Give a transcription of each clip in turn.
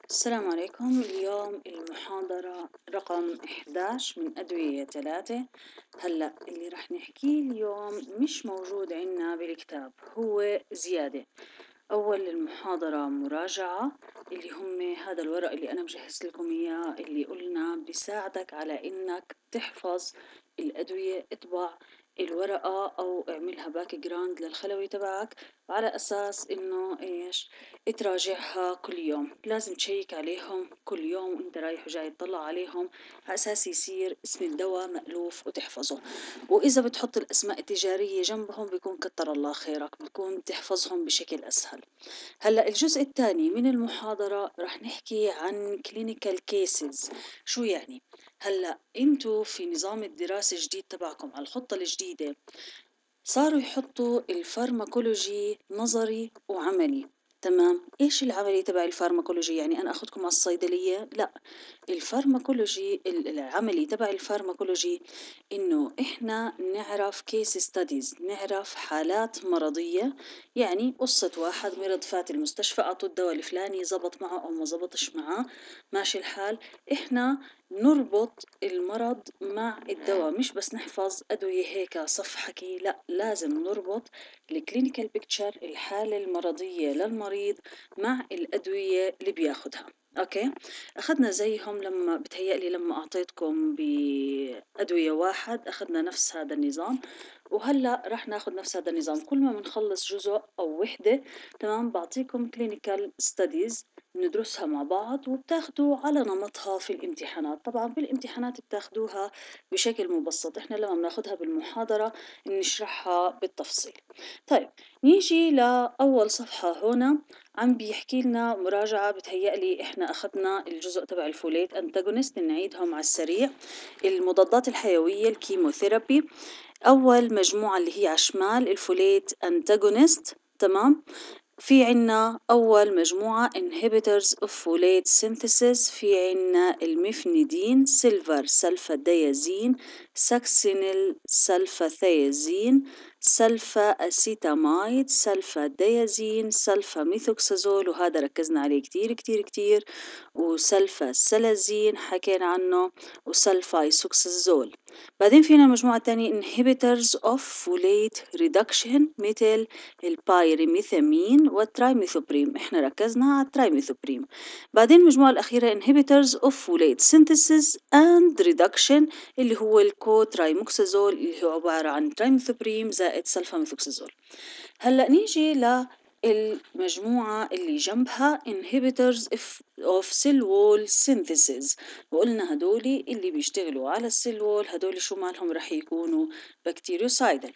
السلام عليكم. اليوم المحاضرة رقم 11 من أدوية 3. هلأ اللي رح نحكيه اليوم مش موجود عنا بالكتاب، هو زيادة. أول المحاضرة مراجعة، اللي هم هذا الورق اللي أنا مجهز لكم إياه، اللي قلنا بيساعدك على إنك تحفظ الأدوية. اطبع الورقة أو اعملها باك جراوند للخلوي تبعك على أساس إنه إيش تراجعها كل يوم. لازم تشيك عليهم كل يوم وانت رايح وجاي تطلع عليهم على أساس يصير اسم الدواء مألوف وتحفظه. وإذا بتحط الأسماء التجارية جنبهم بيكون كتر الله خيرك، بتكون تحفظهم بشكل أسهل. هلأ الجزء الثاني من المحاضرة رح نحكي عن clinical cases. شو يعني؟ هلأ انتو في نظام الدراسة الجديد تبعكم على الخطة الجديدة صاروا يحطوا الفارماكولوجي نظري وعملي. تمام، ايش العملي تبع الفارماكولوجي؟ يعني انا اخذكم على الصيدلية؟ لا، الفارماكولوجي العملي تبع الفارماكولوجي انه احنا نعرف كيس ستاديز، نعرف حالات مرضية. يعني قصة واحد مرض فات المستشفى، اعطوا الدواء الفلاني زبط معه او ما زبطش معه، ماشي الحال. احنا نربط المرض مع الدواء، مش بس نحفظ أدوية هيك صف حكي، لا، لازم نربط الكلينيكال بيكتشر، الحالة المرضية للمريض، مع الأدوية اللي بياخدها. اوكي، اخذنا زيهم لما بتهيألي لما اعطيتكم بأدوية واحد اخذنا نفس هذا النظام، وهلا رح ناخذ نفس هذا النظام. كل ما بنخلص جزء او وحدة تمام بعطيكم كلينيكال ستاديز ندرسها مع بعض، وبتاخدوا على نمطها في الامتحانات. طبعا بالامتحانات بتاخدوها بشكل مبسط، احنا لما بناخدها بالمحاضرة نشرحها بالتفصيل. طيب، نيجي لأول صفحة هنا، عم بيحكي لنا مراجعة. بتهيألي احنا أخذنا الجزء تبع الفوليت أنتاغونست، نعيدهم على السريع. المضادات الحيوية الكيموثيرابي، أول مجموعة اللي هي على الشمال الفوليت أنتاغونست. تمام، في عنا أول مجموعة inhibitors of folate synthesis، في عنا المفندين، سيلفر سلفاديازين، ساكسينيل سلفاثيازين، سلفا أسيتامايد، سلفا ديازين، سلفا ميثوكسازول، وهذا ركزنا عليه كتير كتير كتير، وسلفا سلازين حكينا عنه، وسلفا ايسوكسازول. بعدين فينا مجموعة تانية inhibitors of folate reduction مثل البايريميثامين والترايميثوبريم، احنا ركزنا على الترايميثوبريم. بعدين المجموعة الأخيرة inhibitors of folate synthesis and reduction اللي هو الكوترايموكسازول، اللي هو عبارة عن ترايميثوبريم زائد سلفاميثوكسازول. هلأ نيجي للمجموعة اللي جنبها inhibitors of cell wall synthesis، وقلنا هدولي اللي بيشتغلوا على السيل وول هدولي شو مالهم رح يكونوا بكتيريوسايدل.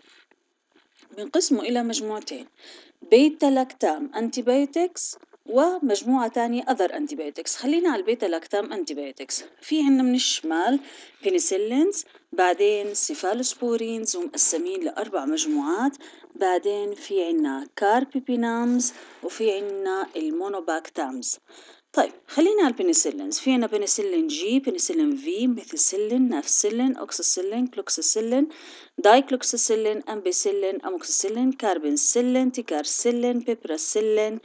بنقسموا إلى مجموعتين، بيتا لاكتام أنتيبيوتكس ومجموعة تانية أذر أنتيبيوتكس. خلينا على البيتا لاكتام أنتيبيوتكس. في عنا من الشمال بنسلينز، بعدين سيفالوسبورينز ومقسمين لأربع مجموعات، بعدين في عنا كاربيبينامز، وفي عنا المونوباكتامز. طيب خلينا على البنسلينز. في عنا بنسلين جي، بنسلين في، ميثيسيلين، نافسيلين، أوكسيسيلين، كلوكسيسيلين، دايكلوكسيسيلين، أمبيسيلين، أموكسيسيلين، كاربنسيلين، تيكارسيلين، بيبراسيلين،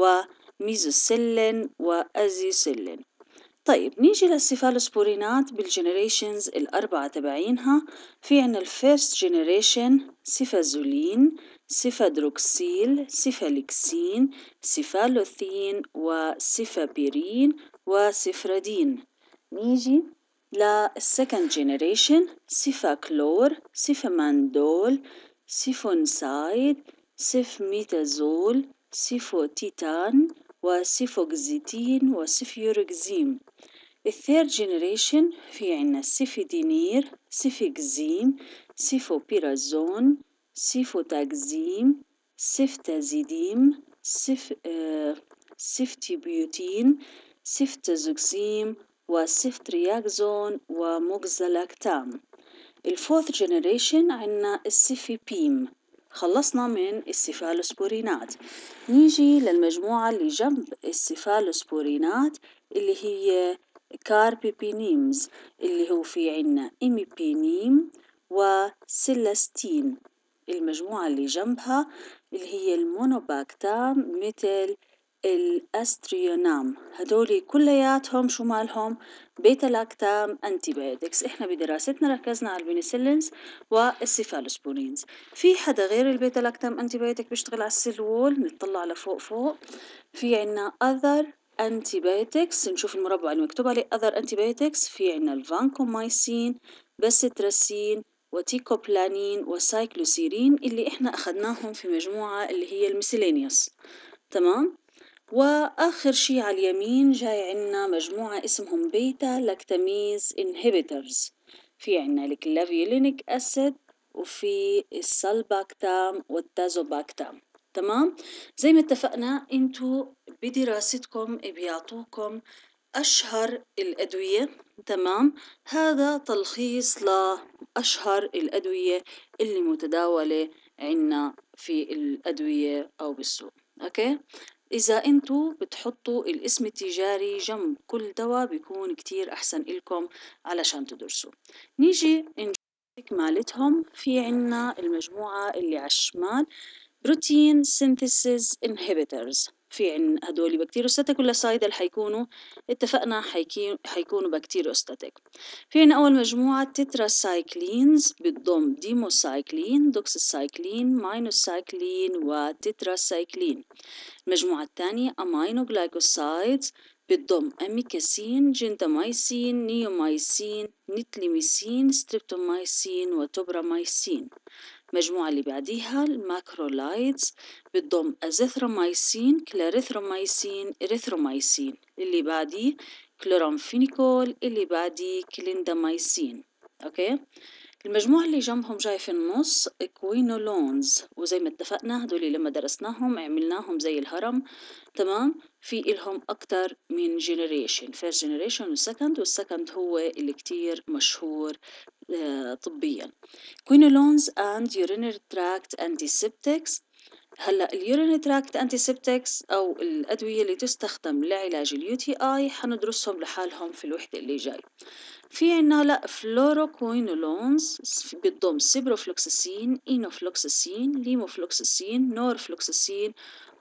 وميزوسيلين، وأزيوسيلين. طيب نيجي للسيفالوسبورينات بالجنريشنز الأربعة تبعينها. في عنا الفيرست جنريشن سيفازولين، سيفادروكسيل، سيفاليكسين، سيفالوثين، وسيفابيرين، وسيفرادين. نيجي للسكند جنريشن سيفاكلور، سيفاماندول، سيفونسايد، سيفميتازول، سيفوتيتان، وسيفوكزيتين، وسيفيوركزيم. الثيرد جنريشن في عنا سيفيدينير، سيفيكزيم، سيفوبيرازون، سيفوتاكزيم، سيفتازيديم، سيفتيبيوتين، سيفتازوكسيم، وسيفترياكزون، وموكزالاكتام. الفورث جنريشن عنا السيفيبيم. خلصنا من السيفالوسبورينات. نيجي للمجموعة اللي جنب السيفالوسبورينات اللي هي كاربيبينيمز، اللي هو في عنا إميبينيم وسيلاستين. المجموعة اللي جنبها اللي هي المونوباكتام مثل الأستريونام. هدول كلياتهم شو مالهم؟ بيتا لاكتام أنتيبيوتكس. إحنا بدراستنا ركزنا على البنسلينز والسيفالوسبورينز. في حدا غير البيتا لاكتام أنتيبيوتك بيشتغل على السيل وول؟ نطلع لفوق فوق. في عنا other antibiotics، نشوف المربع اللي مكتوب عليه other antibiotics. في عنا الفانكومايسين، بسيتراسين، وتيكوبلانين، وسايكلوسيرين، اللي إحنا أخذناهم في مجموعة اللي هي الميسيلينيوس. تمام. وآخر شي على اليمين جاي عنا مجموعة اسمهم بيتا لاكتاميز انهبيترز. في عنا الكلافيولينيك أسيد، وفي السلباكتام والتازوباكتام. تمام. زي ما اتفقنا انتو بدراستكم بيعطوكم أشهر الأدوية. تمام. هذا تلخيص لأشهر الأدوية اللي متداولة عنا في الأدوية أو بالسوق. أوكي. إذا أنتوا بتحطوا الاسم التجاري جنب كل دواء بيكون كتير أحسن إلكم علشان تدرسوا. نيجي نشوف مالتهم. في عنا المجموعة اللي على الشمال بروتين سينثيسيس انهبيترز. في عنا هدول بكتيروستاتيك ولا سايدل؟ حيكونوا اتفقنا حيكونوا بكتيروستاتيك. في عنا أول مجموعة تتراسايكلينز بتضم ديموسايكلين، دوكسيسايكلين، ماينوسايكلين، وتتراسايكلين. المجموعة الثانية أمينو جلايكوسايدز بتضم أميكاسين، جنتاميسين، نيومايسين، نيتليميسين، ستريبتومايسين، وتوبرامايسين. المجموعة اللي بعديها الماكرولايدز بتضم أزيثرومايسين، كلاريثرومايسين، إريثرومايسين. اللي بعديه كلورامفينيكول، اللي بعديه كليندامايسين. أوكي. المجموعة اللي جنبهم جاي في النص كوينولونز، وزي ما اتفقنا هدول لما درسناهم عملناهم زي الهرم. تمام. في إلهم أكتر من جينيريشن، فيرست جينيريشن والسكند، والسكند هو اللي كتير مشهور طبيا. كوينولونز and urinary tract antiseptics. هلا اليورينري تراكت انتيسبتكس او الادويه اللي تستخدم لعلاج اليو تي اي حندرسهم لحالهم في الوحده اللي جاي. في عنا لا فلوروكوينولونز بتضم سيبروفلوكساسين، اينوفلوكساسين، ليموفلوكساسين، نورفلوكساسين،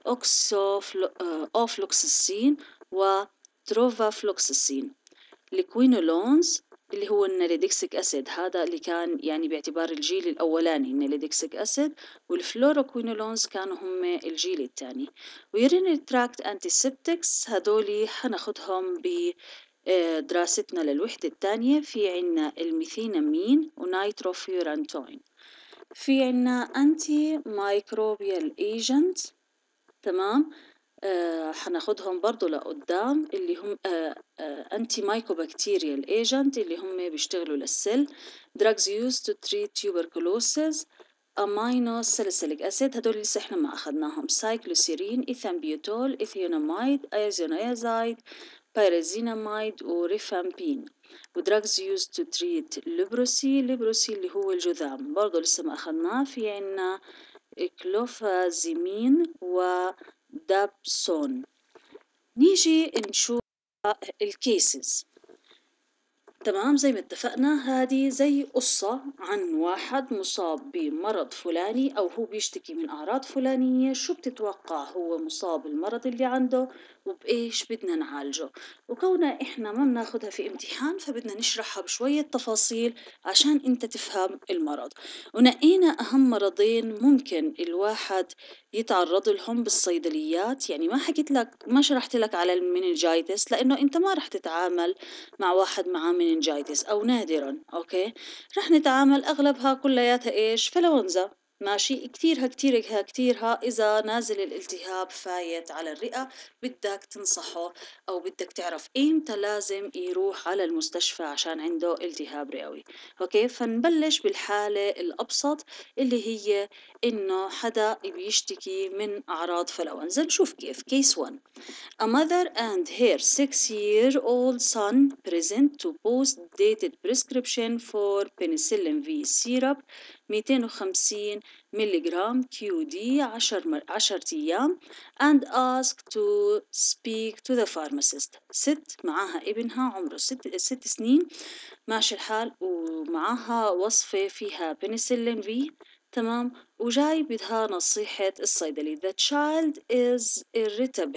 اوفلوكساسين، وتروفافلوكساسين. الكوينولونز اللي هو الناليدكسيك أسيد، هذا اللي كان يعني باعتبار الجيل الأولاني الناليدكسيك أسيد، والفلوروكوينولونز كانوا هم الجيل الثاني. ويورينري تراكت أنتيسبتكس هدولي حناخدهم بدراستنا للوحدة الثانية. في عنا الميثينامين ونايتروفيورانتوين. في عنا أنتي مايكروبيال ايجنت. تمام. حناخدهم برضو لقدام اللي هم أنتي مايكوبكتيريال ايجنت اللي هم بيشتغلوا للسيل. drugs used to treat tuberculosis. أمينو ساليسيليك أسيد هدول لسه احنا ما أخدناهم. سايكلوسيرين، إيثامبيوتول، إثيوناميد، أيزونيازايد، بايرازيناميد، وريفامبين. ودراجز used to treat leprosy. اللي هو الجذام برضو لسه ما أخدناه. في عنا كلوفازيمين ودابسون. نيجي نشوف الكيسز. تمام. زي ما اتفقنا هذه زي قصة عن واحد مصاب بمرض فلاني أو هو بيشتكي من أعراض فلانية. شو بتتوقع هو مصاب بالمرض اللي عنده وبإيش بدنا نعالجه. وكونها إحنا ما بناخدها في امتحان فبدنا نشرحها بشوية تفاصيل عشان أنت تفهم المرض. ونقينا أهم مرضين ممكن الواحد يتعرض لهم بالصيدليات. يعني ما حكيت لك ما شرحت لك على المننجايتس لأنه أنت ما رح تتعامل مع واحد معاه مننجايتس أو نادرا. أوكي. رح نتعامل أغلبها كلياتها إيش؟ فلونزا. ماشي. كتيرها إذا نازل الالتهاب فايت على الرئة بدك تنصحه أو بدك تعرف إمتى لازم يروح على المستشفى عشان عنده التهاب رئوي. أوكي. فنبلش بالحالة الأبسط اللي هي إنه حدا بيشتكي من أعراض فلونزا. نشوف كيف. كيس 1. A mother and her 6-year-old son present to post-dated prescription for penicillin V syrup 250 ملغ QD 10 أيام and ask to speak to the pharmacist. ست معاها ابنها عمره 6 سنين ماشي الحال ومعاها وصفة فيها penicillin V. تمام. وجاي بدها نصيحة الصيدلي. The child is irritable.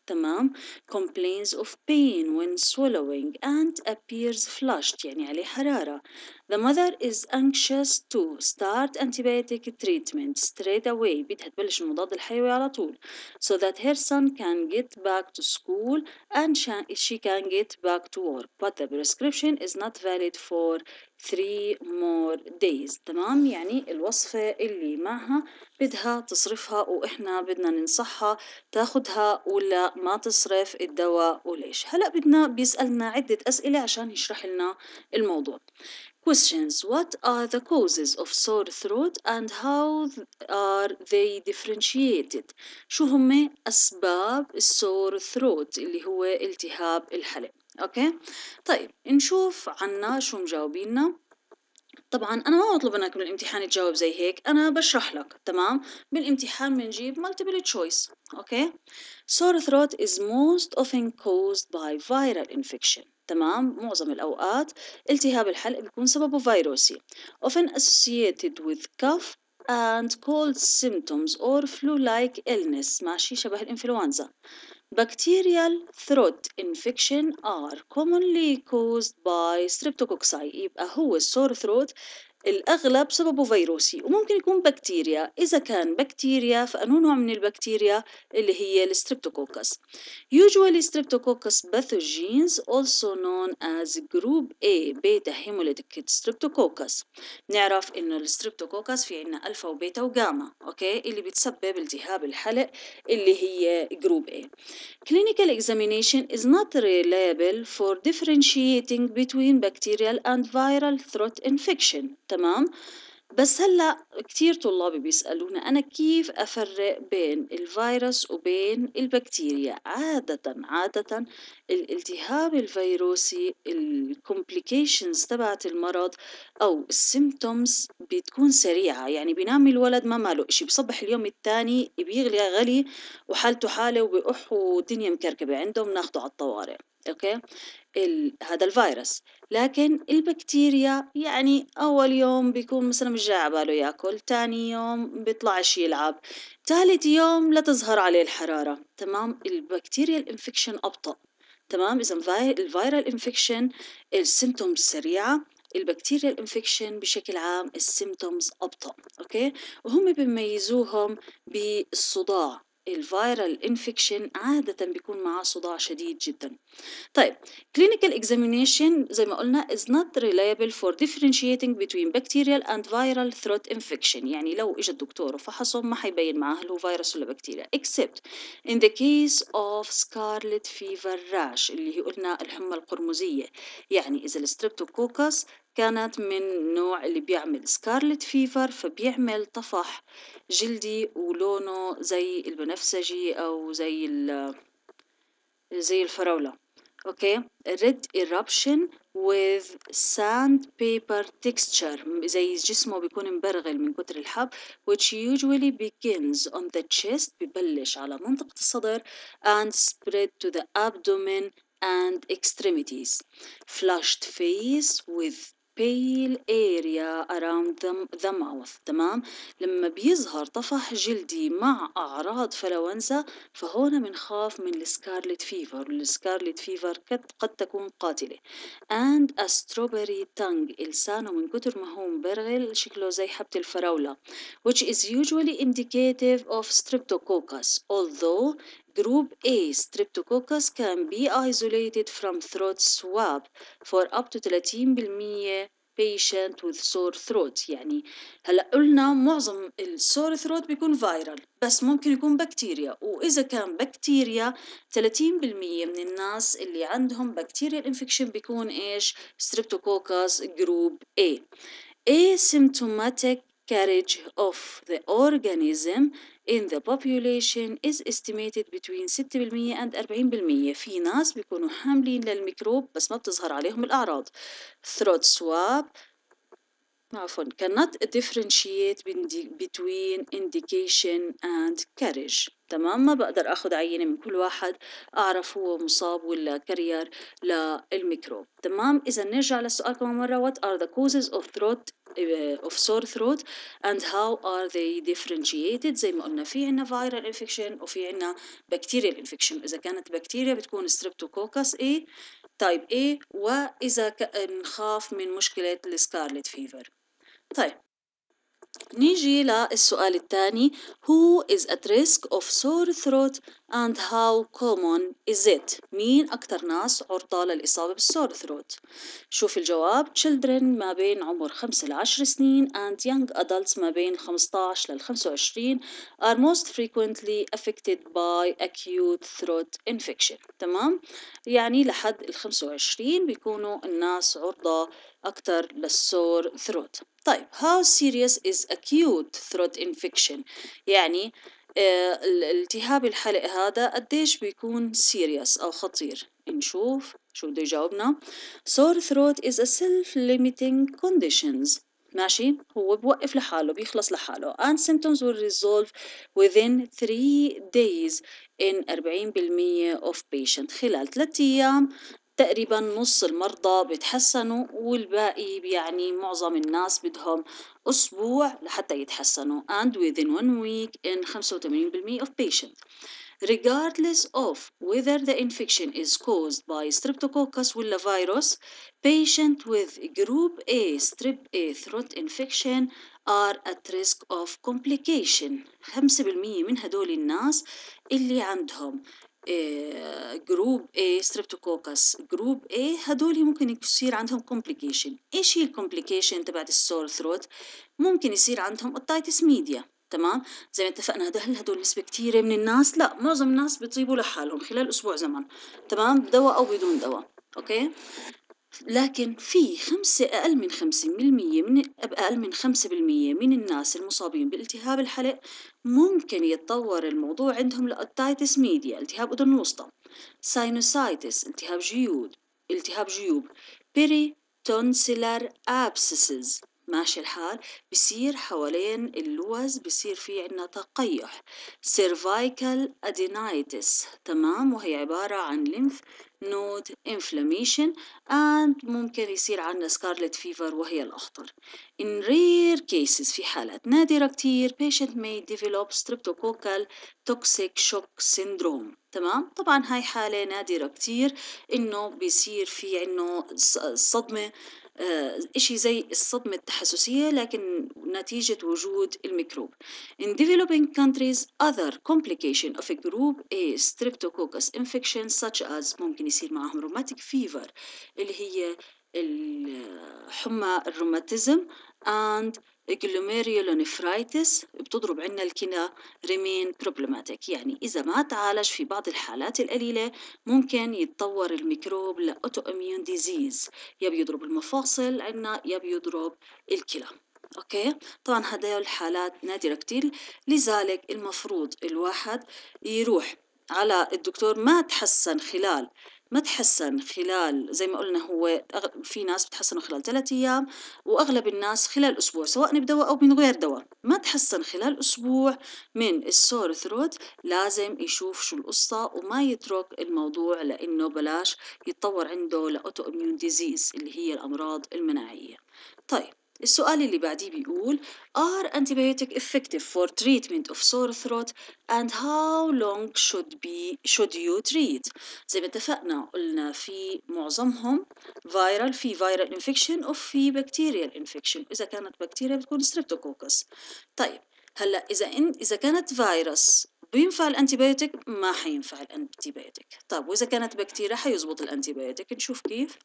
تمام. complains of pain when swallowing and appears flushed يعني عليه حرارة. The mother is anxious to start antibiotic treatment straight away بدها تبلش المضاد الحيوي على طول so that her son can get back to school and she can get back to work but the prescription is not valid for 3 more days. تمام، يعني الوصفة اللي معها بدها تصرفها وإحنا بدنا ننصحها تاخدها ولا ما تصرف الدواء وليش. هلأ بيسألنا عدة أسئلة عشان يشرح لنا الموضوع. Questions: What are the causes of sore throat and how are they differentiated؟ شو هم أسباب السور ثروت اللي هو التهاب الحلق. أوكي، طيب نشوف عنا شو مجاوبيننا. طبعا أنا ما بطلب منك بالامتحان تجاوب زي هيك، أنا بشرح لك. تمام، بالامتحان بنجيب multiple choice. أوكي، sore throat is most often caused by viral infection. تمام، معظم الأوقات التهاب الحلق بيكون سببه فيروسي. often associated with cough and cold symptoms or flu-like illness، ماشي شبه الإنفلونزا. Bacterial throat infection are commonly caused by streptococci. يبقى هو السور ثروت الأغلب سببه فيروسي وممكن يكون بكتيريا. إذا كان بكتيريا فأنه نوع من البكتيريا اللي هي الستريبتوكوكس. Usually streptococcus pathogens also known as group A beta hemolytic streptococcus. نعرف إنه الستريبتوكوكس في عنا ألفا وبيتا وجاما، أوكي، اللي بتسبب التهاب الحلق اللي هي جروب A. Clinical examination is not reliable for differentiating between bacterial and viral throat infection. تمام، بس هلأ كتير طلاب بيسألونا أنا كيف أفرق بين الفيروس وبين البكتيريا. عادة الالتهاب الفيروسي الكومبليكيشنز تبعت المرض أو السيمتومز بتكون سريعة، يعني بينام الولد ما ماله إشي، بصبح اليوم التاني بيغلي غلي وحالته حالة وبيقح والدنيا مكركبة عندهم، ناخده على الطوارئ. أوكي، هذا الفيروس. لكن البكتيريا يعني أول يوم بيكون مثلا مش جاي عباله ياكل، تاني يوم بيطلعش يلعب، ثالث يوم لا تظهر عليه الحرارة. تمام، البكتيريا الانفكشن أبطأ. تمام، إذا الفيرال انفكشن السيمتومز سريعة، البكتيريا الانفكشن بشكل عام السيمتومز أبطأ. أوكي، وهم بيميزوهم بالصداع. الفيرال انفكشن عادة بيكون معاه صداع شديد جدا. طيب clinical examination زي ما قلنا is not reliable for differentiating between bacterial and viral throat infection. يعني لو اجى الدكتور وفحصهم ما حيبين معاه هل هو فيروس ولا بكتيريا except in the case of scarlet fever rash اللي هي قلنا الحمى القرمزية. يعني إذا الستريبتوكوكس كانت من نوع اللي بيعمل سكارلت فيفر فبيعمل طفح جلدي ولونه زي البنفسجي أو زي الفراولة. اوكي، red eruption with sandpaper texture زي جسمه بيكون مبرغل من كتر الحب which usually begins on the chest ببلش على منطقة الصدر and spread to the abdomen and extremities. Flushed face with pale area around the mouth. تمام، لما بيظهر طفح جلدي مع أعراض فلونزا فهون منخاف من السكارلت فيفر. السكارلت فيفر قد تكون قاتلة. and a strawberry tongue لسانه من كتر ما هو مبرغل شكله زي حبة الفراولة which is usually indicative of streptococcus although Group A streptococcus can be isolated from throat swab for up to 30% patient with sore throat. يعني هلا قلنا معظم السور ثروت بيكون فايرال بس ممكن يكون بكتيريا، وإذا كان بكتيريا 30% من الناس اللي عندهم بكتيريا الانفكشن بيكون إيش؟ streptococcus group A. Asymptomatic carriage of the organism in the population is estimated between 6% and 40%. في ناس بيكونوا حاملين للميكروب بس ما بتظهر عليهم الأعراض. Throat swab cannot differentiate between indication and carriage. تمام، ما بقدر أخذ عينة من كل واحد أعرف هو مصاب ولا كارير للميكروب. تمام، إذا نرجع للسؤال كمان مرة what are the causes of throat of sore throat and how are they differentiated. زي ما قلنا في عنا viral infection وفي عنا bacterial infection. إذا كانت بكتيريا بتكون streptococcus A type A، وإذا نخاف من مشكلة السكارلت فيفر. طيب نيجي للسؤال الثاني. Who is at risk of sore throat and how common is it؟ مين أكتر ناس عرضة للإصابة بالسور ثروت؟ شوف الجواب. children ما بين عمر 5 ل 10 سنين and young adults ما بين 15 لل 25 are most frequently affected by acute throat infection. تمام؟ يعني لحد ال 25 بيكونوا الناس عرضة أكتر للسور ثروت. طيب how serious is acute throat infection؟ يعني الالتهاب الحلق هذا قديش بيكون serious أو خطير؟ نشوف شو بده يجاوبنا. sore throat is a self-limiting conditions. ماشي، هو بوقف لحاله، بيخلص لحاله and symptoms will resolve within 3 days in 40% of patient. خلال 3 أيام تقريبا نص المرضى بيتحسنوا، والباقي يعني معظم الناس بدهم أسبوع لحتى يتحسنوا and within 1 week in 85% of patients. Regardless of whether the infection is caused by streptococcus ولا virus, patient with group A strep A throat infection are at risk of complication. 5% من هدول الناس اللي عندهم جروب A ستريبتوكوكس جروب A هدول ممكن يصير عندهم complication. ايش هي الكومبليكيشن تبعت السور ثروت؟ ممكن يصير عندهم اوتايتس ميديا. تمام، زي ما اتفقنا. هل هدول نسبة كتيرة من الناس؟ لا، معظم الناس بيطيبوا لحالهم خلال أسبوع زمن. تمام، بدواء أو بدون دواء. أوكي، لكن في أقل من 5% من الناس المصابين بالتهاب الحلق ممكن يتطور الموضوع عندهم لأوتايتس ميديا، التهاب أذن الوسطى، ساينوسايتس، التهاب جيوب، بيريتونسيلر أبسسز. ماشي الحال، بصير حوالين اللوز بصير في عنا تقيح، سيرفايكال أدينايتس. تمام، وهي عبارة عن lymph node inflammation and ممكن يصير عنا scarlet fever وهي الأخطر. In rare cases، في حالات نادرة كتير patient may develop streptococcal toxic shock syndrome. تمام، طبعا هاي حالة نادرة كتير إنه بيصير في عنه صدمة، إشي زي الصدمة التحسسية لكن نتيجة وجود الميكروب. In developing countries other complication of a group A streptococcus infection such as ممكن يصير معهم rheumatic fever اللي هي الحمى الروماتيزم and glomerulonephritis بتضرب عنا الكلى remain problematic. يعني إذا ما تعالج في بعض الحالات القليلة ممكن يتطور الميكروب لأوتوإميون ديزيز، يا بيضرب المفاصل عنا يا بيضرب الكلى. أوكي، طبعا هدول الحالات نادرة كتير، لذلك المفروض الواحد يروح على الدكتور. ما تحسن خلال زي ما قلنا، هو في ناس بتحسنوا خلال 3 أيام وأغلب الناس خلال أسبوع، سواء بدواء أو من غير دواء. ما تحسن خلال أسبوع من السور ثروت لازم يشوف شو القصة وما يترك الموضوع، لأنه بلاش يتطور عنده لأوتو إميون ديزيز اللي هي الأمراض المناعية. طيب السؤال اللي بعديه بيقول are antibiotic effective for treatment of sore throat and how long should you treat؟ زي ما اتفقنا قلنا في معظمهم في viral infection وفي bacterial infection. إذا كانت بكتيريا بتكون streptococcus. طيب هلا إذا كانت فيروس بينفع الانتيبيوتيك؟ ما حينفع الانتيبيوتيك. طيب وإذا كانت بكتيريا حيزبط الانتيبيوتيك. نشوف كيف.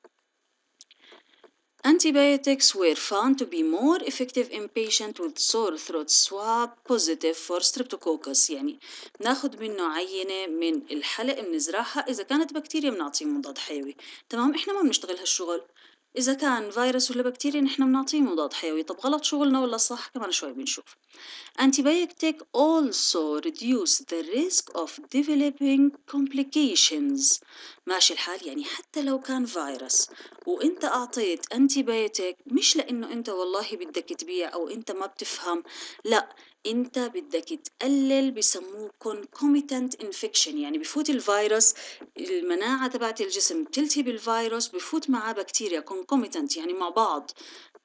Antibiotics were found to be more effective in patients with sore throat swab positive for streptococcus. يعني ناخد منه عينة من الحلق بنزرعها، إذا كانت بكتيريا بنعطيه مضاد حيوي. تمام، إحنا ما بنشتغل هالشغل. إذا كان فيروس ولا بكتيريا نحن بنعطيه مضاد حيوي. طب غلط شغلنا ولا صح؟ كمان شوي بنشوف. Antibiotic also reduce the risk of developing complications. ماشي الحال، يعني حتى لو كان فيروس وانت اعطيت انتيبيوتيك مش لانه انت والله بدك تبيع او انت ما بتفهم، لا، انت بدك تقلل، بسموه concomitant infection. يعني بفوت الفيروس، المناعة تبعت الجسم بتلتهي بالفيروس، بفوت معاه بكتيريا concomitant يعني مع بعض.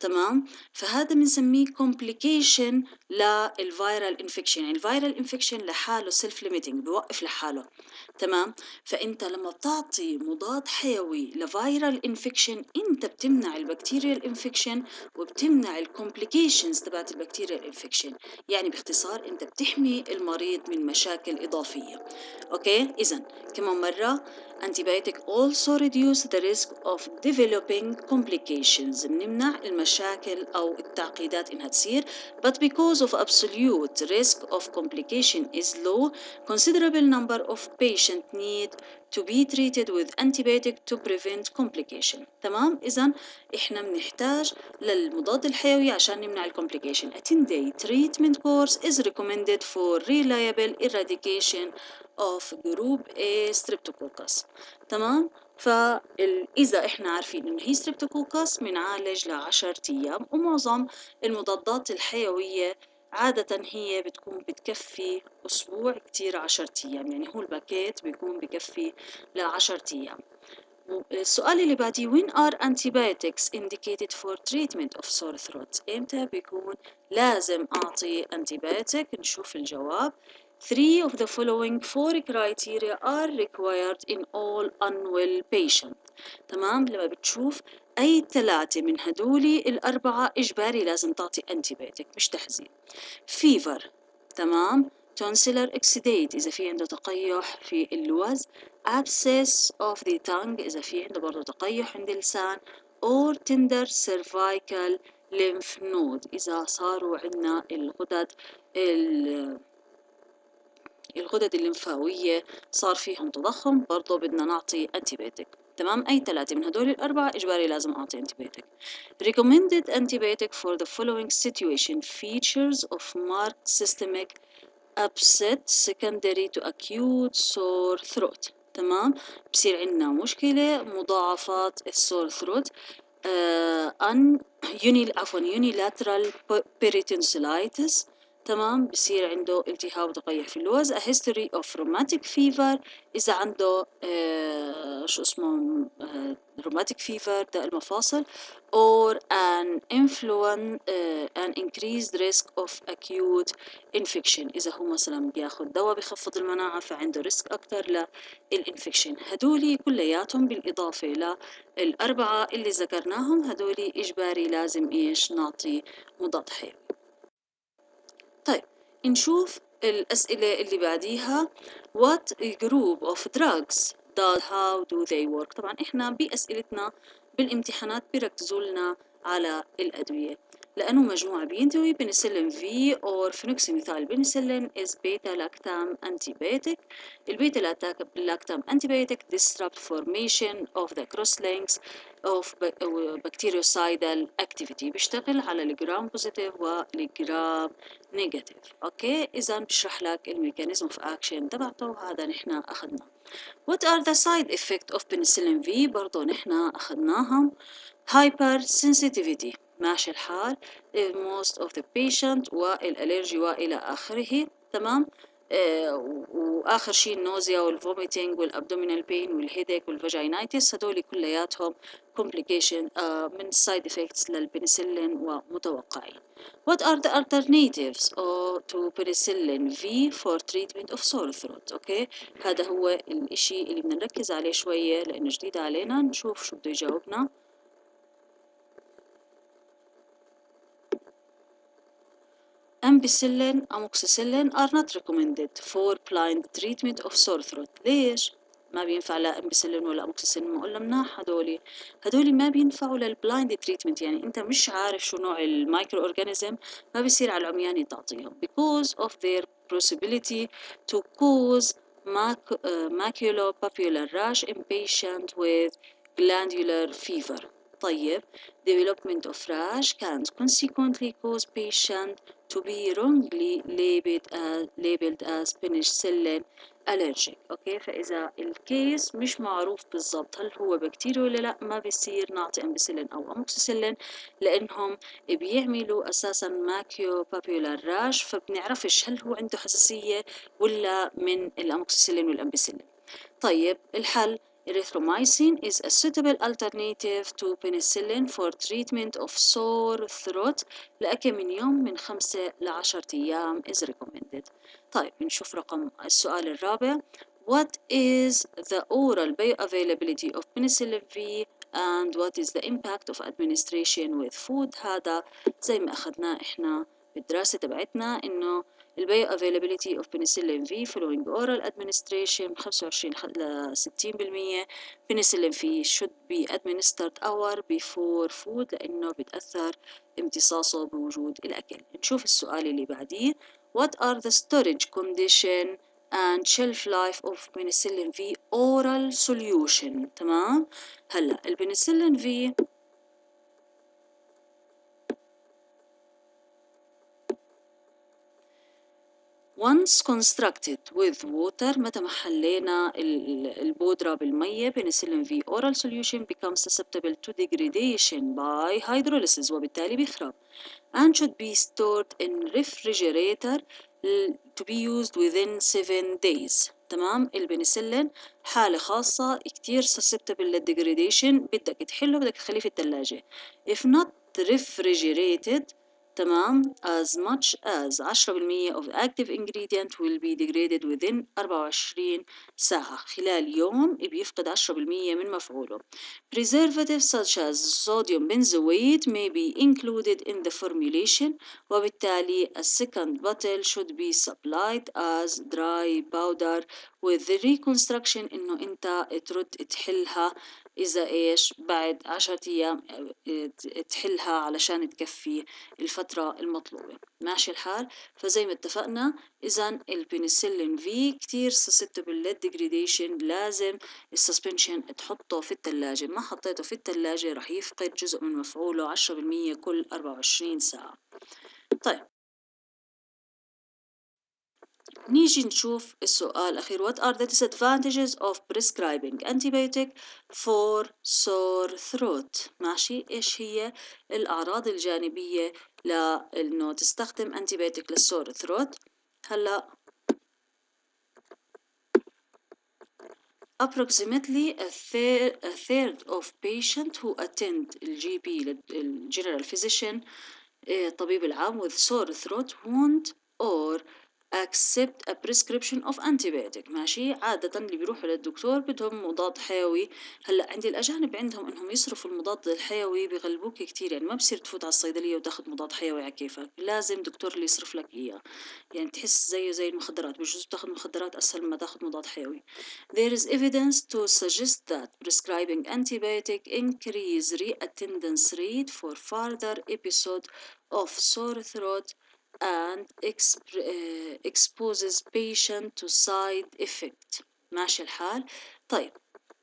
تمام. فهذا بنسميه complication للفيرال انفكشن، يعني الفيرال انفكشن لحاله سيلف ليميتنج بوقف لحاله. تمام. فانت لما بتعطي مضاد حيوي لفيرال انفكشن انت بتمنع البكتيريال انفكشن وبتمنع الكومبليكيشنز تبعت البكتيريال انفكشن، يعني باختصار انت بتحمي المريض من مشاكل اضافيه. اوكي، اذا كمان مره antibiotic also reduce the risk of developing complications، بنمنع المشاكل أو التعقيدات إنها تصير. but because of absolute risk of complication is low, considerable number of patients need to be treated with antibiotic to prevent complication. تمام. إذن إحنا بنحتاج للمضاد الحيوي عشان نمنع الكومبليكيشن. A 10-day treatment course is recommended for reliable eradication of group A streptococcus. تمام. فإذا إحنا عارفين إنه هي ستريبتوكوكس بنعالج ل10 أيام، ومعظم المضادات الحيوية عادة هي بتكون بتكفي أسبوع كتير 10 أيام، يعني هو الباكيت بيكون بكفي ل10 أيام. السؤال اللي بعديه when are antibiotics indicated for treatment of sore throat؟ إمتى بيكون لازم أعطي antibiotic؟ نشوف الجواب. 3 of the following 4 criteria are required in all unwell patients. تمام. لما بتشوف أي 3 من هدولي الأربعة إجباري لازم تعطي antibiotic مش تحذير. fever. تمام. tonsillar exudate إذا في عنده تقيح في اللوز. abscess of the tongue إذا في عنده برضه تقيح عند اللسان. or tender cervical lymph node إذا صاروا عندنا الغدد الليمفاوية صار فيهم تضخم برضه بدنا نعطي antibiotic. تمام. أي 3 من هدول الأربعة إجباري لازم أعطي antibiotic. recommended antibiotic for the following situation: features of marked systemic upset secondary to acute sore throat. تمام. بصير عندنا مشكلة مضاعفات السور ثروت. unilateral peritonsilitis. تمام. بصير عنده التهاب وتقيح في اللوز. a history of rheumatic fever إذا عنده شو اسمه rheumatic fever داء المفاصل. or an increased risk of acute infection إذا هو مثلا بياخد دواء بيخفض المناعة فعنده ريسك أكتر للإنفكشن. هدولي كلياتهم بالإضافة للأربعة اللي ذكرناهم هدولي إجباري لازم إيش نعطي مضاد حيوي. طيب نشوف الأسئلة اللي بعديها. what group of drugs how do they work؟ طبعا إحنا بأسئلتنا بالامتحانات بيركزوا لنا على الأدوية لأنه مجموعة بينتوي بنسلين في or فينوكسيميثايل بنسلين is beta lactam antibiotic. البيتا لاكتام antibiotic disrupt formation of the cross-links of bactericidal activity بيشتغل على الجرام بوزيتيف والجرام نيجاتيف. اوكي، اذا بشرح لك الميكانيزم اوف اكشن تبعته هذا نحن اخذناه. What are the side effects of penicillin V؟ برضو نحن اخذناهم. hypersensitivity ماشي الحال most of the patient والالرجي والى اخره. تمام. واخر شيء النوزيا والفوميتنج والابدومينال بين والهيديك والفاجينايتس هدول كلياتهم complication من side effects للبنسلين ومتوقعين. What are the alternatives to penicillin V for treatment of sore throat؟ اوكي، هذا هو الاشي اللي بدنا نركز عليه شوية لانه جديد علينا. نشوف شو بده يجاوبنا. ampicillin amoxicillin are not recommended for blind treatment of sore throat. ليش؟ ما بينفع لا امبيسيلين ولا اموكسيسيلين. ما قلنا مناح هدولي ما بينفعوا للبلايند تريتمنت، يعني انت مش عارف شو نوع المايكرو اورجانيزم ما بيصير على العميان تعطيهم because of their possibility to cause maculopapular rash in patient with glandular fever. طيب development of rash can consequently cause patient to be wrongly labeled as penicillin allergic. اوكي، فاذا الكيس مش معروف بالضبط هل هو بكتيريا ولا لا ما بيصير نعطي امبيسيلين او اموكسيسيلين لانهم بيعملوا اساسا ماكيو بابيولار راش فبنعرفش هل هو عنده حساسيه ولا من الاموكسيسيلين والامبيسيلين. طيب الحل Erythromycin is a suitable alternative to penicillin for treatment of sore throat لأكل من يوم من 5 ل 10 أيام is recommended. طيب نشوف السؤال الرابع. What is the oral bioavailability of penicillin V and what is the impact of administration with food؟ هذا زي ما أخذناه إحنا بالدراسة تبعتنا إنه bioavailability of penicillin V following oral administration من 25 ل 60%. penicillin V should be administered hour before food لأنه بتأثر امتصاصه بوجود الأكل. نشوف السؤال اللي بعديه. What are the storage condition and shelf life of penicillin V oral solution؟ تمام. هلا البنسلين V once constructed with water متى ما حلينا البودرة بالمية penicillin V oral solution becomes susceptible to degradation by hydrolysis وبالتالي بيخرب and should be stored in refrigerator to be used within 7 days. تمام. البنسلين حالة خاصة كتير susceptible للديجريديشن بدك تحله بدك تخليه في الثلاجة if not refrigerated. تمام. as much as 10% of active ingredient will be degraded within 24 ساعة خلال يوم بيفقد 10% من مفعوله. Preservatives such as sodium benzoate may be included in the formulation وبالتالي a second bottle should be supplied as dry powder with the reconstruction إنه أنت ترد تحلها إذا إيش بعد 10 أيام تحلها علشان تكفي الفترة المطلوبة. ماشي الحال. فزي ما اتفقنا إذا البنسلين في كتير susceptible للديجريديشن لازم السسبنشن تحطه في الثلاجة. ما حطيته في الثلاجة رح يفقد جزء من مفعوله 10% كل 24 ساعة. طيب نيجي نشوف السؤال الأخير. What are the disadvantages of prescribing antibiotic for sore throat؟ ماشي. إيش هي الأعراض الجانبية لأنه تستخدم antibiotic للسور ثروت؟ هلا approximately a third of patients who attend الGP general physician طبيب العام with sore throat won't or accept a prescription of antibiotic. ماشي. عادة اللي بيروحوا للدكتور بدهم مضاد حيوي. هلا عند الأجانب عندهم إنهم يصرفوا المضاد الحيوي بغلبوك كتير، يعني ما بصير تفوت على الصيدلية وتاخد مضاد حيوي على كيفك، لازم دكتور اللي يصرف لك إياه. يعني تحس زي المخدرات، بجوز تاخد مخدرات أسهل ما تاخد مضاد حيوي. There is evidence to suggest that prescribing antibiotic increase reattendance rate for further episode of sore throat and exposes patient to side effect. ماشي الحال. طيب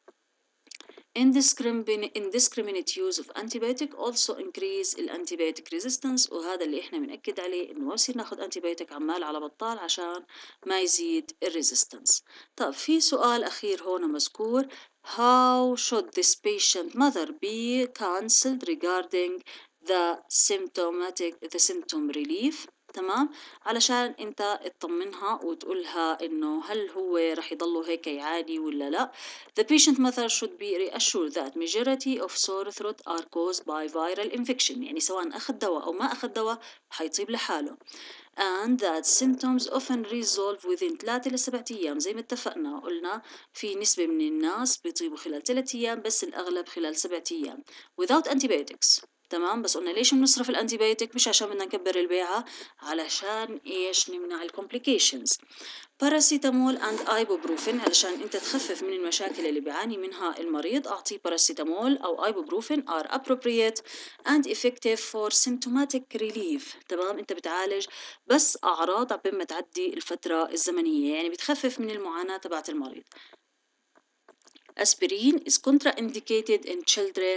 indiscriminate use of antibiotic also increase antibiotic resistance وهذا اللي احنا بنأكد عليه انه ما بصير ناخد antibiotic عمال على بطال عشان ما يزيد resistance. طيب في سؤال أخير هون مذكور. How should this patient mother be counseled regarding the symptom relief؟ تمام. علشان انت تطمنها وتقولها انه هل هو رح يضله هيك يعاني ولا لا. The patient mother should be reassured that majority of sore throat are caused by viral infection. يعني سواء أخذ دواء أو ما أخذ دواء حيطيب لحاله. And that symptoms often resolve within 3 ل 7 أيام. زي ما اتفقنا قلنا في نسبة من الناس بيطيبوا خلال 3 أيام بس الأغلب خلال 7 أيام without antibiotics. تمام. بس قلنا ليش بنصرف الانتيبيوتيك؟ مش عشان بدنا نكبر البيعة، علشان ايش؟ نمنع الكومبليكيشنز. باراسيتامول اند ايبوبروفين علشان انت تخفف من المشاكل اللي بيعاني منها المريض. اعطيه باراسيتامول او ايبوبروفين are appropriate and effective for symptomatic relief. تمام. انت بتعالج بس اعراض قبل ما تعدي الفترة الزمنية، يعني بتخفف من المعاناة تبعت المريض. Aspirin is contraindicated in children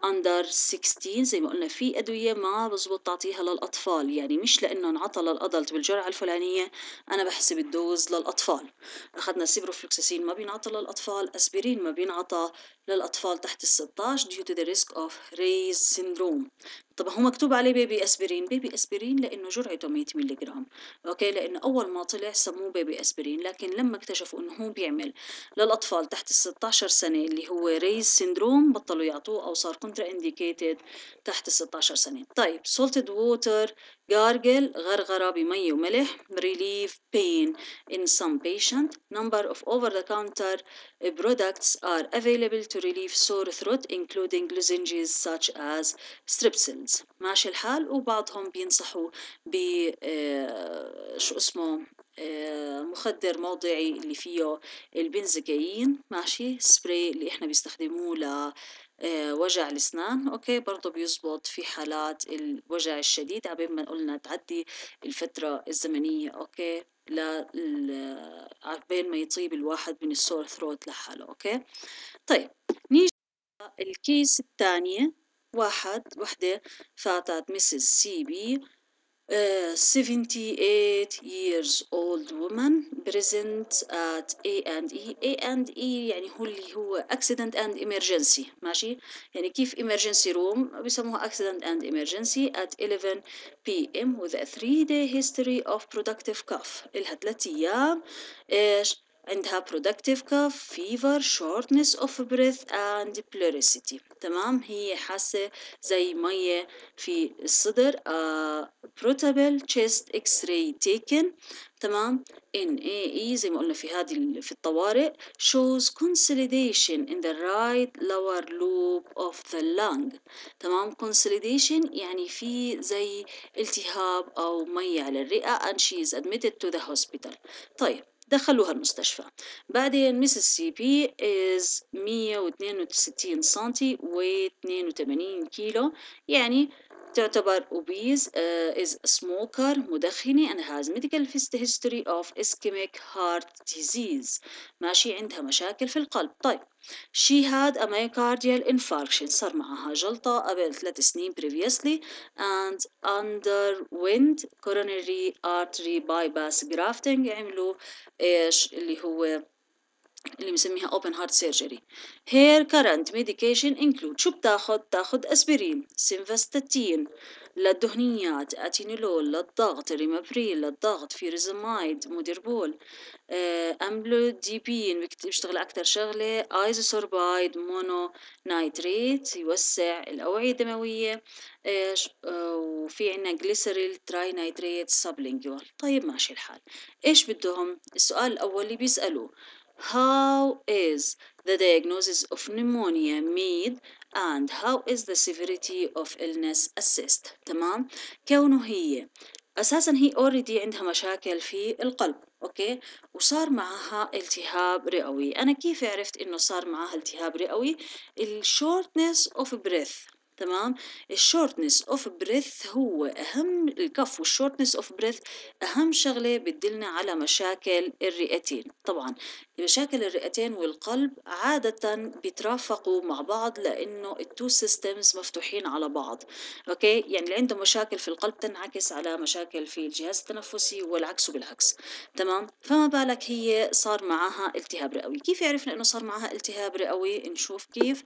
under 16 زي ما قلنا في أدوية ما بزبط تعطيها للأطفال، يعني مش لأنه انعطى للأدلت بالجرعة الفلانية أنا بحسب الدوز للأطفال. أخذنا سيبروفلوكساسين ما بينعطى للأطفال، أسبرين ما بينعطى للأطفال تحت ال16 due to the risk of Ray's syndrome. طب هو مكتوب عليه بيبي أسبرين، بيبي أسبرين لأنه جرعته 100 ملغ، أوكي، لأنه أول ما طلع سموه بيبي أسبرين، لكن لما اكتشفوا إنه هو بيعمل للأطفال تحت ال16 سنة اللي هو ريز سيندروم بطلوا يعطوه أو صار كونترا إنديكيتد تحت ال16 سنة. طيب salted water gargle غرغرة بمي وملح relieve pain in some patient. Number of over-the-counter products are available to relieve sore throat including lozenges such as strepsils. ماشي الحال. وبعضهم بينصحوا ب شو اسمه مخدر موضعي اللي فيه البنزكاين، ماشي، سبراي اللي احنا بيستخدموه ل وجع الأسنان، أوكي، برضه بيزبط في حالات الوجع الشديد عبين ما قلنا تعدي الفترة الزمنية، أوكي، عبين ما يطيب الواحد من السور ثروت لحاله، أوكي. طيب نيجي الكيس الثانية. وحدة فاتت مسز سي بي 78 years old woman present at A&E. A&E يعني هو accident and emergency، ماشي، يعني كيف emergency room بيسموها accident and emergency at 11 p.m. with a 3-day history of productive cough. إلها 3 أيام إيش عندها productive cough, fever, shortness of breath and pleurisy. تمام، هي حاسة زي مية في الصدر. portable chest x-ray taken. تمام. NAE زي ما قلنا في الطوارئ shows consolidation in the right lower lobe of the lung. تمام. consolidation يعني في زي التهاب أو مية على الرئة and she is admitted to the hospital. طيب دخلوها المستشفى. بعدين ميسيسيبي is 162 سنتي weight 82 كيلو، يعني تعتبر obese, is a smoker مدخنة and has medical history of ischemic heart disease. ماشي، عندها مشاكل في القلب. طيب she had a myocardial infarction، صار معها جلطة قبل 3 سنين previously and underwent coronary artery bypass grafting. عملوا إيش اللي بنسميها open heart surgery. Her current medication include شو بتاخد أسبرين، سيمفاستاتين للدهنيات، أتينولول للضغط، ريمابريل للضغط، فيرزمايد، مودربول، أملوديبين بيشتغل أكتر شغلة، أيزوسوربايد مونو نايتريت يوسع الأوعية الدموية، وفي عنا جليسريل تراي نايتريت سبلينجوال. طيب ماشي الحال. إيش بدهم؟ السؤال الأول اللي بيسألوه how is the diagnosis of pneumonia made and how is the severity of illness assessed. تمام. كونه هي أساسا هي already عندها مشاكل في القلب، أوكي، وصار معها التهاب رئوي. أنا كيف عرفت إنه صار معها التهاب رئوي؟ shortness of breath. تمام. الشورتنس اوف بريث هو اهم، الكف والشورتنس اوف بريث اهم شغله بتدلنا على مشاكل الرئتين. طبعا مشاكل الرئتين والقلب عاده بيترافقوا مع بعض لانه التو سيستمز مفتوحين على بعض، اوكي، يعني اللي عنده مشاكل في القلب تنعكس على مشاكل في الجهاز التنفسي والعكس بالعكس. تمام. فما بالك هي صار معها التهاب رئوي. كيف عرفنا انه صار معها التهاب رئوي؟ نشوف كيف.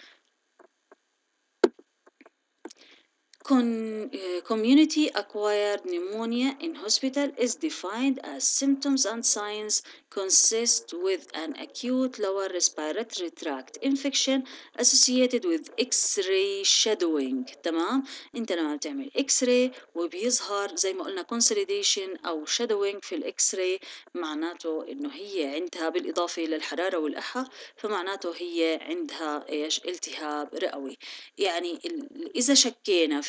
Community acquired pneumonia in hospital is defined as symptoms and signs consist with an acute lower respiratory tract infection associated with X-ray shadowing. تمام. انت لما بتعمل X-ray وبيظهر زي ما قلنا consolidation او shadowing في الإكس-راي معناته انه هي عندها بالاضافة للحرارة والأحة فمعناته هي عندها ايش؟ التهاب رئوي. يعني اذا شكينا في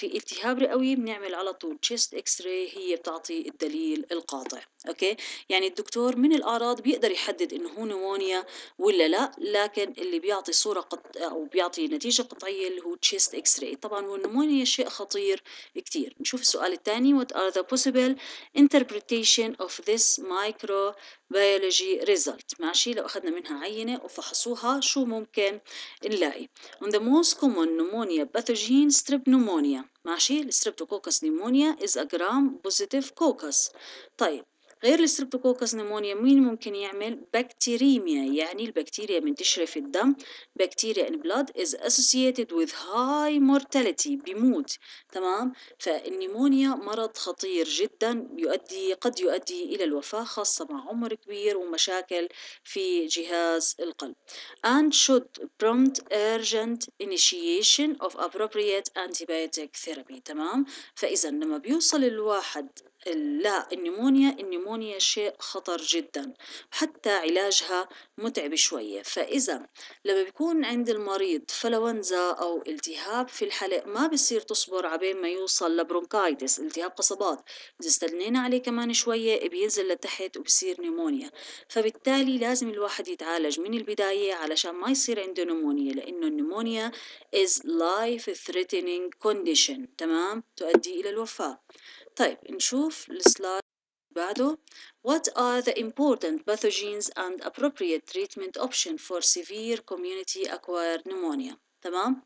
في التهاب رئوي بنعمل على طول chest x-ray، هي بتعطي الدليل القاطع. اوكي، يعني الدكتور من الأعراض بيقدر يحدد إنه هو نمونيا ولا لا، لكن اللي بيعطي صورة أو بيعطي نتيجة قطعية اللي هو chest x-ray. طبعا هو النمونيا شيء خطير كتير. نشوف السؤال الثاني: What are the possible interpretation of this microbiology result؟ ماشي، لو أخذنا منها عينة وفحصوها شو ممكن نلاقي؟ On the most common pneumonia pathogen strep pneumonia. ماشي، الستريبتوكوكس نيمونيا is a gram positive coccus. طيب، غير الستريبتوكوكس نيمونيا مين ممكن يعمل؟ بكتيريميا، يعني البكتيريا منتشرة في الدم. بكتيريا in blood is associated with high mortality، بيموت. تمام، فالنيمونيا مرض خطير جدا قد يؤدي إلى الوفاة، خاصة مع عمر كبير ومشاكل في جهاز القلب. and should prompt urgent initiation of appropriate antibiotic therapy. تمام، فإذا لما بيوصل الواحد لا النمونيا شيء خطر جدا، حتى علاجها متعب شوية. فإذا لما بيكون عند المريض فلونزا أو التهاب في الحلق ما بصير تصبر عبين ما يوصل لبرونكايتس، التهاب قصبات، إذا استنينا عليه كمان شوية بينزل لتحت وبصير نمونيا. فبالتالي لازم الواحد يتعالج من البداية علشان ما يصير عنده نمونيا، لأنه النمونيا is life threatening condition. تمام، تؤدي إلى الوفاة. طيب نشوف السلايد بعده. What are the important pathogens and appropriate treatment option for severe community acquired pneumonia؟ تمام،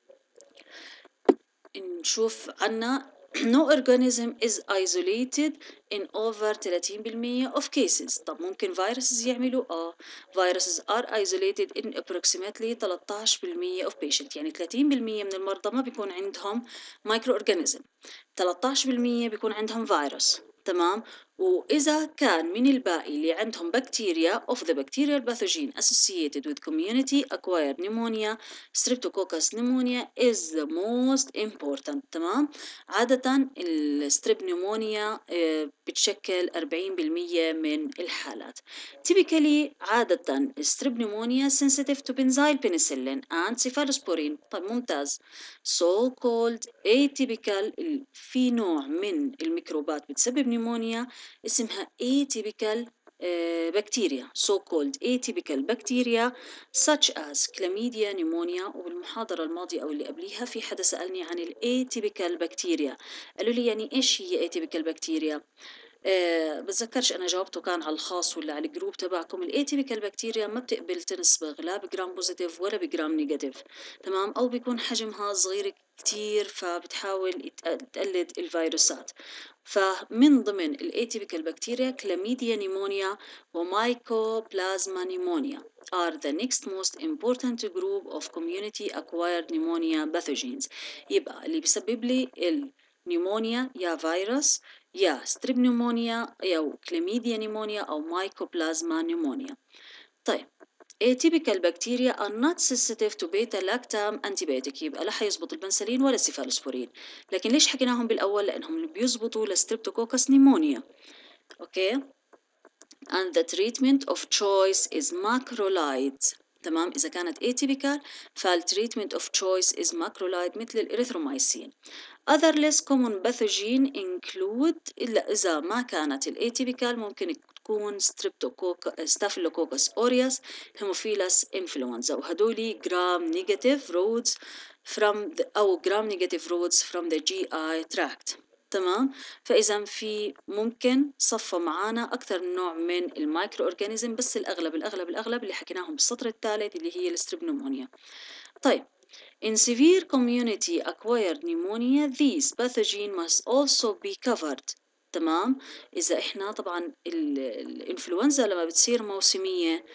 نشوف عنا no organism is isolated in over 30% of cases. طب ممكن viruses يعملوا؟ viruses are isolated in approximately 13% of patients، يعني 30% من المرضى ما بيكون عندهم microorganism، 13% بيكون عندهم فيروس. تمام، وإذا كان من الباقي اللي عندهم بكتيريا of the bacterial pathogen associated with community acquired pneumonia streptococcus pneumonia is the most important. تمام، عادة الستريب نيمونيا بتشكل 40% من الحالات. typically عادة الستريب نيمونيا sensitive to benzyl penicillin and cephalosporin. طيب ممتاز. so called atypical، في نوع من الميكروبات بتسبب نيمونيا اسمها atypical بكتيريا، so called atypical bacteria such as chlamydia pneumonia. وبالمحاضرة الماضية أو اللي قبليها في حدا سألني عن ال atypical bacteria، قالوا لي يعني إيش هي atypical bacteria؟ بتذكرش أنا جاوبته كان على الخاص ولا على الجروب تبعكم. الاتيبيكال بكتيريا ما بتقبل تنصبغ لا بجرام بوزيتيف ولا بجرام نيجاتيف. تمام، أو بيكون حجمها صغير كتير فبتحاول تقلد الفيروسات. فمن ضمن الاتيبيكال بكتيريا كلاميديا نيمونيا ومايكوبلازما نيمونيا are the next most important group of community acquired pneumonia pathogens. يبقى اللي بيسبب لي النيمونيا يا فيروس يا ستريب نيمونيا أو كلاميديا نيمونيا أو مايكوبلازما نيمونيا. طيب atypical bacteria are not sensitive to beta-lactam antibiotic، يبقى لا حيزبط البنسلين ولا السيفالوسبورين. لكن ليش حكيناهم بالأول؟ لأنهم بيزبطوا لستريبتوكوكس نيمونيا. أوكي، and the treatment of choice is macrolides. تمام، إذا كانت atypical فالتريتمنت of choice is macrolide مثل الإريثرومايسين. other less common pathogen include، إلا إذا ما كانت الاتيبيكال ممكن تكون ستافيلوكوكس أوريوس هيموفيلس إنفلونزا، وهدولي جرام نيجاتيف رودز أو جرام نيجاتيف رودز from the GI tract. تمام، فإذا في ممكن صفى معانا أكثر من نوع من المايكرو أورجانيزم، بس الأغلب اللي حكيناهم بالسطر الثالث اللي هي الستريب نيمونيا. طيب in severe community acquired pneumonia these pathogen must also be covered. تمام، إذا إحنا طبعا الإنفلونزا لما بتصير موسمية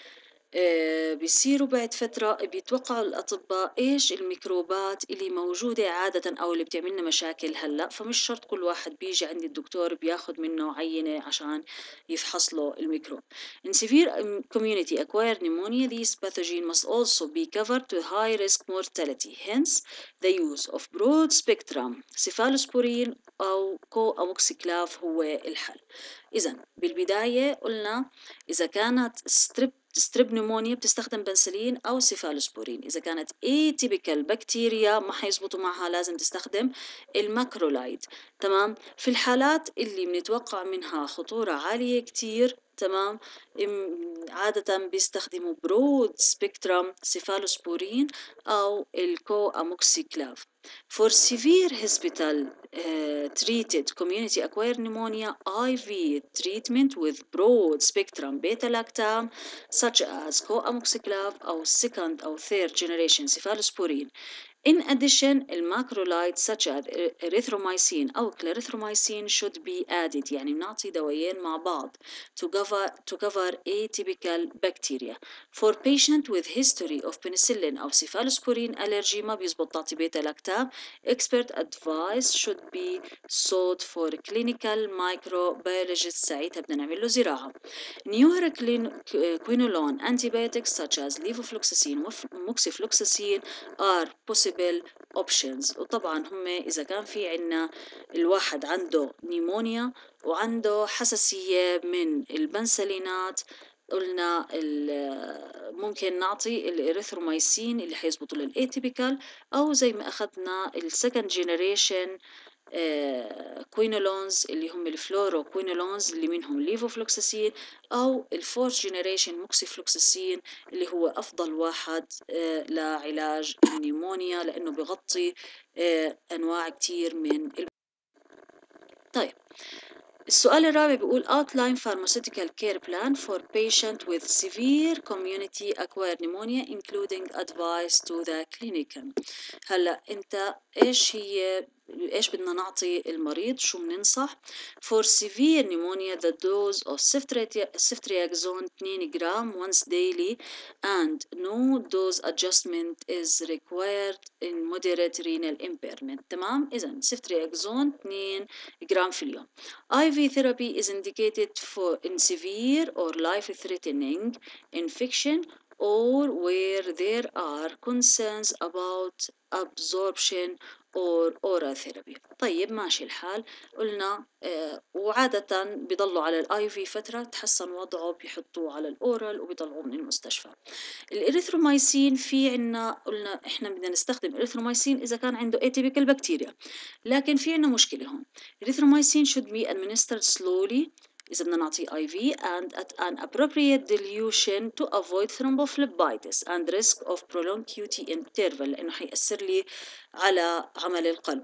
بيصيروا بعد فترة بيتوقعوا الأطباء إيش الميكروبات اللي موجودة عادة أو اللي بتعملنا مشاكل هلأ، فمش شرط كل واحد بيجي عند الدكتور بياخد منه عينة عشان يفحص له الميكروب. In severe community acquired pneumonia these pathogen must also be covered to high risk mortality, hence the use of broad spectrum cephalosporin أو كو-أموكسيكلاف هو الحل. إذا بالبداية قلنا إذا كانت ستريب ستريب نيمونيا بتستخدم بنسلين أو سيفالوسبورين. إذا كانت atypical بكتيريا ما حيزبطوا معها، لازم تستخدم الماكرولايد. تمام. في الحالات اللي بنتوقع منها خطورة عالية كتير، تمام، عادة بيستخدموا برود سبيكترم سيفالوسبورين أو الكو أموكسيكلاف. For severe hospital treated community acquired pneumonia, IV treatment with broad spectrum beta lactam such as coamoxiclav أو second أو third generation cephalosporin. In addition, الماكرولايد such as erythromycin أو clarithromycin should be added. يعني بنعطي دوايين مع بعض to cover atypical bacteria. For patient with history of penicillin أو cephalosporin allergy ما بيزبط تعطي بيتا لاكتام. Expert advice should be sought for clinical microbiologist. ساعتها بدنا نعمل له زراعة. Newer quinolone antibiotics such as levofloxacin وmoxifloxacin are possible options. وطبعا هم إذا كان في عنا الواحد عنده نيمونيا وعنده حساسية من البنسلينات، قلنا ممكن نعطي الإريثروميسين اللي حيزبطوا للأتيبيكال، أو زي ما أخذنا السكند جينيريشن كوينولونز اللي هم الفلورو كوينولونز اللي منهم ليفوفلوكساسين، أو الفورث جينيريشن موكسيفلوكساسين اللي هو أفضل واحد لعلاج النيمونيا لأنه بيغطي أنواع كتير من طيب السؤال الرابع بيقول outline pharmaceutical care plan for patient with severe community acquired pneumonia including advice to the clinician. هلا انت ايش بدنا نعطي المريض، شو بننصح؟ For severe pneumonia the dose of ceftriaxone 2 جرام once daily and no dose adjustment is required in moderate renal impairment. تمام. إذا ceftriaxone 2 جرام في اليوم. IV therapy is indicated for in severe or life-threatening infection or where there are concerns about absorption or oral therapy. طيب ماشي الحال. قلنا وعادة بيضلوا على الاي في فترة، تحسن وضعه بيحطوه على الاورال وبيطلعوه من المستشفى. الإريثروميسين في عنا قلنا احنا بدنا نستخدم إريثروميسين إذا كان عنده atypical بكتيريا، لكن في عنا مشكلة هون. إريثروميسين should be administered slowly إذا بدنا نعطيه IV and at an appropriate dilution to avoid thrombophlebitis and risk of prolonged QT interval لأنه حيأثر لي على عمل القلب.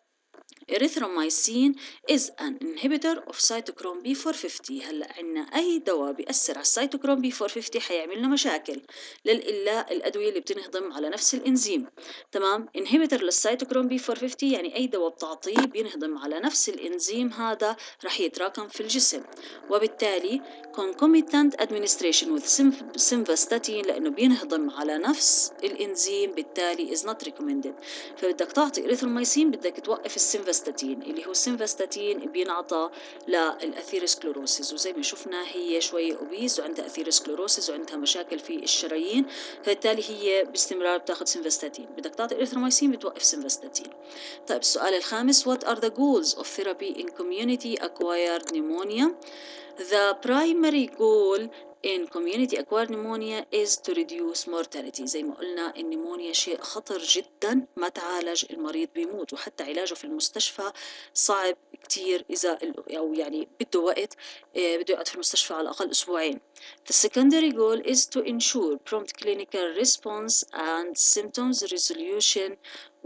Erythromycin is an inhibitor of cytochrome B450. هلا عنا أي دواء بيأثر على السيتوكروم B450 حيعمل لنا مشاكل للإلا الأدوية اللي بتنهضم على نفس الإنزيم. تمام. inhibitor للسيتوكروم B450 يعني أي دواء بتعطيه بينهضم على نفس الإنزيم هذا رح يتراكم في الجسم، وبالتالي concomitant administration with simvastatin لأنه بينهضم على نفس الإنزيم بالتالي is not recommended. فبدك تعطي إريثروميسين بدك توقف السيمفاستاتين اللي هو السيمفاستاتين بينعطى للأثيروسكلوروسيس، وزي ما شفنا هي شوية أوبيز وعندها أثيروسكلوروسيس وعندها مشاكل في الشرايين، فبالتالي هي باستمرار بتاخذ سيمفاستاتين. بدك تعطي إريثروميسين بتوقف سيمفاستاتين. طيب السؤال الخامس what are the goals of therapy in community acquired pneumonia? The primary goal in community acquired pneumonia is to reduce mortality. زي ما قلنا النيمونيا شيء خطر جدا، ما تعالج المريض بيموت، وحتى علاجه في المستشفى صعب كتير إذا أو يعني بده وقت، بده يقعد في المستشفى على الأقل أسبوعين. The secondary goal is to ensure prompt clinical response and symptoms resolution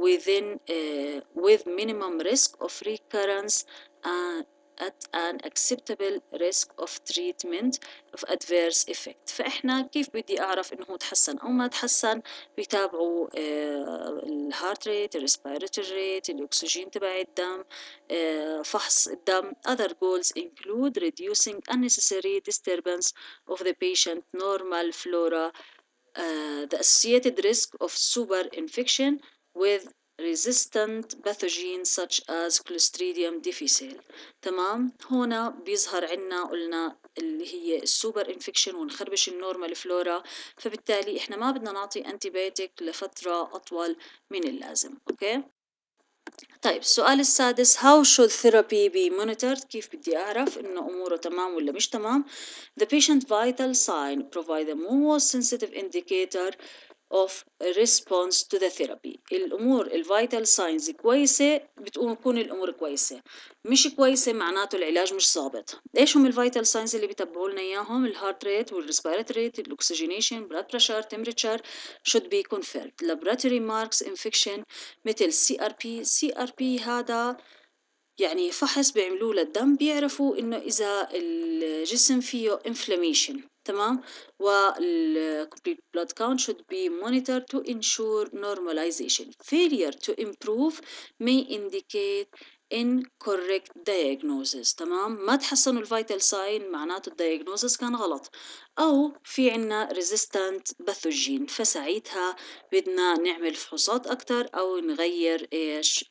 with minimum risk of recurrence at an acceptable risk of treatment of adverse effect. فإحنا كيف بدي أعرف إنه تحسن أو ما تحسن؟ بيتابعوا الهارت ريت، الريسبيراتوري ريت، الأكسجين تبع الدم، فحص الدم. Other goals include reducing unnecessary disturbance of the patient normal flora, the associated risk of super infection with resistant pathogens such as Clostridium difficile. تمام. هنا بيظهر عنا قلنا اللي هي السوبر انفكشن ونخربش النورمال فلورا، فبالتالي احنا ما بدنا نعطي انتيبيوتيك لفترة اطول من اللازم. اوكي. طيب السؤال السادس how should therapy be monitored؟ كيف بدي أعرف إنه أموره تمام ولا مش تمام؟ The patient vital sign provide the most sensitive indicator of response to the therapy. الأمور الفيتال ساينز كويسة بتكون الأمور كويسة، مش كويسة معناته العلاج مش ظابط. إيش هم الفيتال ساينز اللي بيتبعوا لنا إياهم؟ الهارت ريت والريسبيراتوري ريت، الأكسجينيشن، blood pressure, temperature should be confirmed. laboratory marks infection مثل CRP هذا يعني فحص بيعملوه للدم بيعرفوا إنه إذا الجسم فيه inflammation تمام. وال complete blood count should be monitored to ensure normalization. Failure to improve may indicate incorrect diagnosis. تمام، ما تحسنوا الفيتال ساين معناته الدياجنوزس كان غلط، أو في عنا resistant pathogen، فساعتها بدنا نعمل فحوصات أكتر أو نغير إيش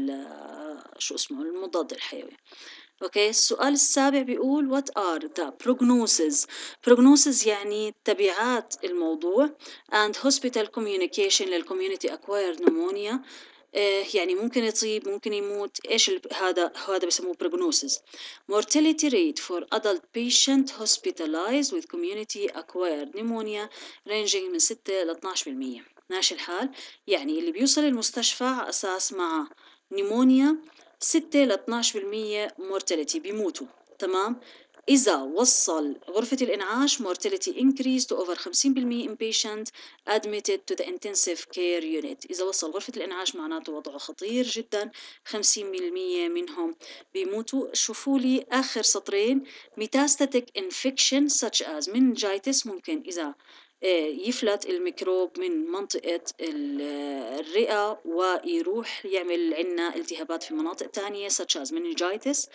شو اسمه المضاد الحيوي. اوكي، السؤال السابع بيقول what are the prognosis يعني تبعات الموضوع and hospital communication للcommunity acquired pneumonia. يعني ممكن يصيب ممكن يموت. ايش هذا بسموه prognosis. mortality rate for adult patient hospitalized with community acquired pneumonia ranging من 6 ل 12%. ماشي الحال، يعني اللي بيوصل المستشفى على أساس مع نيمونيا 6 ل 12% mortality بيموتوا. تمام، إذا وصل غرفة الإنعاش mortality increase to over 50% in patient admitted to the intensive care unit. إذا وصل غرفة الإنعاش معناته وضعه خطير جدا، 50% منهم بيموتوا. شوفوا لي آخر سطرين metastatic infection such as meningitis، ممكن إذا يفلت الميكروب من منطقة الرئة ويروح يعمل عنا التهابات في مناطق تانية such as meningitis,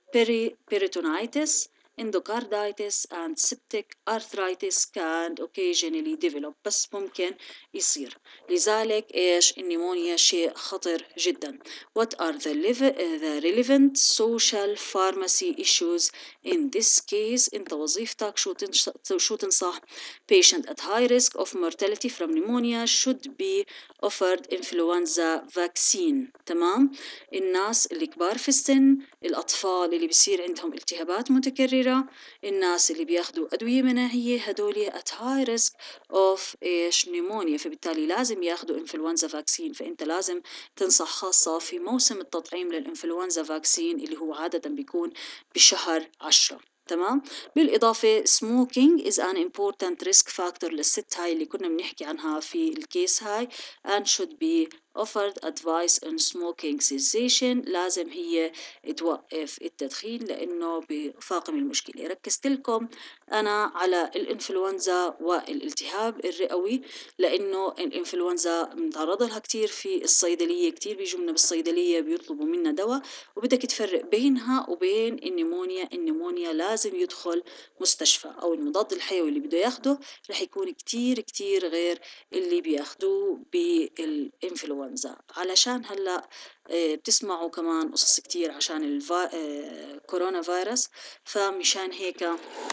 peritonitis, endocarditis and septic arthritis can occasionally develop. بس ممكن يصير. لذلك إيش النيمونيا شيء خطر جدا. What are the relevant social pharmacy issues in this case؟ أنت وظيفتك شو تنصح؟ Patient at high risk of mortality from pneumonia should be offered influenza vaccine. تمام، الناس اللي كبار في السن، الأطفال اللي بيصير عندهم التهابات متكررة، الناس اللي بياخدوا أدوية مناعية هدول at high risk of إيش pneumonia، فبالتالي لازم ياخدوا influenza vaccine. فأنت لازم تنصح خاصة في موسم التطعيم للإنفلونزا فاكسين اللي هو عادة بيكون بشهر 10. تمام، بالإضافة smoking is an important risk factor للست هاي اللي كنا بنحكي عنها في الكيس هاي and should be offered advice on smoking cessation. لازم هي توقف التدخين لأنه بفاقم المشكلة. ركزت لكم أنا على الإنفلونزا والالتهاب الرئوي لأنه الإنفلونزا متعرض لها كتير في الصيدلية، كتير بيجوا لنا بالصيدلية بيطلبوا منا دواء وبدك تفرق بينها وبين النيمونيا. النيمونيا لازم يدخل مستشفى، أو المضاد الحيوي اللي بده ياخده رح يكون كتير كتير غير اللي بياخدوه بالإنفلونزا. علشان هلأ بتسمعوا كمان قصص كتير عشان كورونا فيروس، فمشان هيك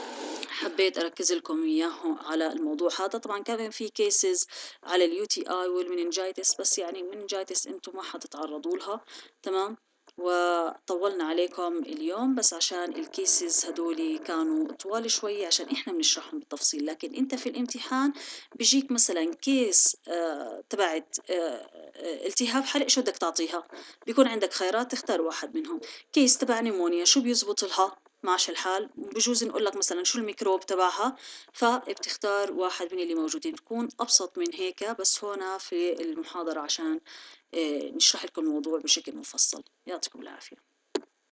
حبيت أركز لكم إياه على الموضوع هذا. طبعا كان في كيسز على الUTI والمننجايتس، بس يعني المننجايتس انتم ما حتتعرضوا لها. تمام، وطولنا عليكم اليوم بس عشان الكيسز هدول كانوا طوال شوي عشان احنا بنشرحهم بالتفصيل. لكن انت في الامتحان بيجيك مثلا كيس تبعت التهاب حرق، شو بدك تعطيها؟ بيكون عندك خيارات تختار واحد منهم. كيس تبع نيمونيا شو بيزبط لها؟ ماشي الحال، بجوز نقول لك مثلا شو الميكروب تبعها، فبتختار واحد من اللي موجودين. بكون أبسط من هيك، بس هنا في المحاضرة عشان نشرح لكم الموضوع بشكل مفصل. يعطيكم العافية.